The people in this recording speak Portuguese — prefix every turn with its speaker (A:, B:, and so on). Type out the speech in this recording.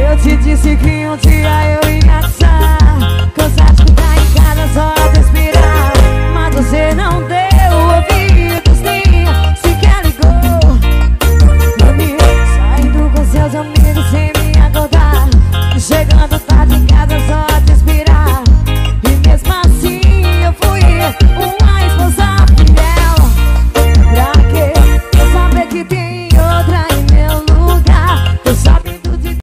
A: Eu te disse que um dia eu ia te